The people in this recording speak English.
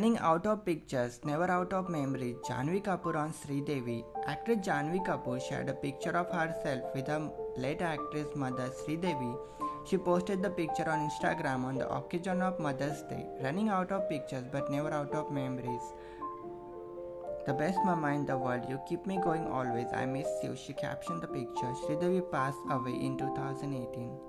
Running out of pictures, never out of memories. Janhvi Kapoor on Sridevi. Actress Janhvi Kapoor shared a picture of herself with her late actress mother Sridevi. She posted the picture on Instagram on the occasion of Mother's Day. Running out of pictures but never out of memories. The best mama in the world, you keep me going always. I miss you. She captioned the picture. Sridevi passed away in 2018.